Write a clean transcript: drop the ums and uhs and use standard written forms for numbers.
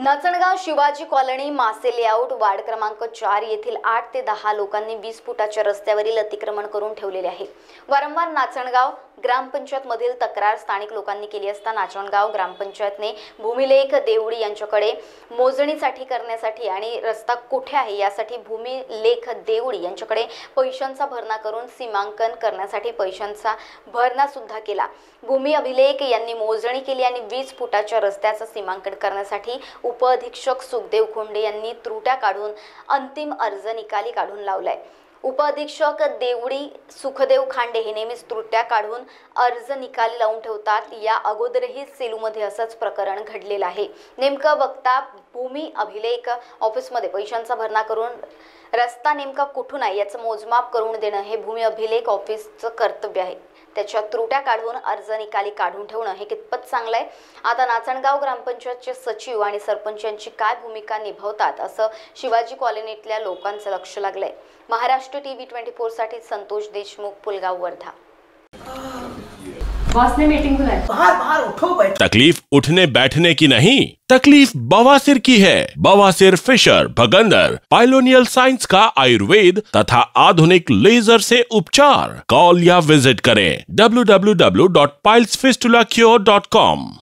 नाचणगाव Shivaji colony मासे layout ward क्रमांक 4 येथील 8 ते 10 लोकांनी 20 फुटाच्या रस्त्यावरील अतिक्रमण करून ठेवलेले आहे। वारंवार नाचणगाव ग्रामपंचायत मधील तक्रार स्थानिक लोकांनी केली असता नाचणगाव ग्रामपंचायतने भूमिलेख देवडी यांच्याकडे मोजणीसाठी करण्यासाठी आणि रस्ता कुठे आहे यासाठी भूमिलेख देवडी यांच्याकडे पैशांचा भरणा करून सीमांकन करण्यासाठी पैशांचा भरणा सुद्धा केला। भूमी अभिलेख यांनी मोजणी केली आणि 20 फुटाच्या रस्त्याचं सीमांकन करण्यासाठी उपअधीक्षक सुखदेव खोंडे यांनी त्रुट्या काढून अंतिम अर्ज निकाली काढून लावलाय। उपअधीक्षक देवडी सुखदेव खांडे हे नेहमीच त्रुट्या काढून अर्ज निकाली लावून ठेवतात। या अगोदरही सेलूमध्ये असंच प्रकरण घडलेलं आहे। नेमकं बघता भूमी अभिलेख ऑफिसमध्ये पैशांचा भरणा करून रस्ता नेमका कुठून आहे याचं मोजमाप करून देणं हे भूमी अभिलेख ऑफिसचं कर्तव्य आहे। त्याच्या त्रुट्या काढून अर्ज निकाली काढून ठेवणं हे कितपत चांगलं आहे। आता नाचणगाव ग्रामपंचायतचे सचिव आणि सरपंचांची काय भूमिका निभावतात असं शिवाजी कॉलनीतल्या लोकांचं लक्ष लागलंय। महाराष्ट्र टीव्ही 24 साठी संतोष देशमुख, पुलगाव, वर्धा। बॉस ने मीटिंग बुलाई। बाहर बाहर उठो बैठो। तकलीफ उठने बैठने की नहीं, तकलीफ बवासीर की है। बवासीर, फिशर, भगंदर, पाइलोनियल साइंस का आयुर्वेद तथा आधुनिक लेजर से उपचार। कॉल या विजिट करें www.pilesfistulacure.com।